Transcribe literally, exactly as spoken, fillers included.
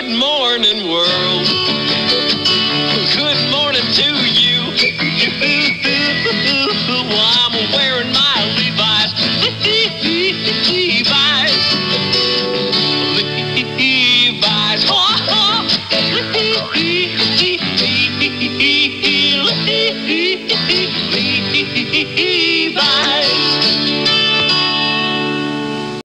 Good morning, world. Good morning to you. Well, I'm wearing my Levi's. Levi's. Levi's. Oh, oh.